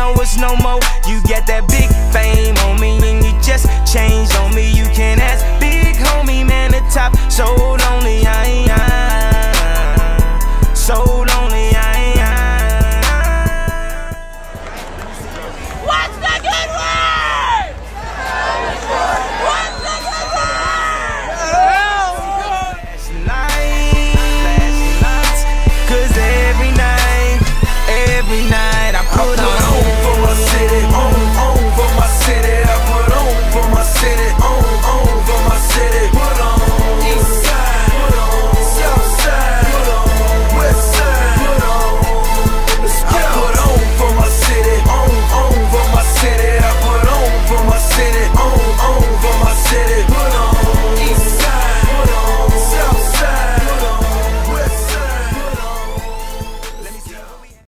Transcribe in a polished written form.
know it's no more. You got that big fame on me, and you just changed on me. You can ask big homie, man, the top so lonely.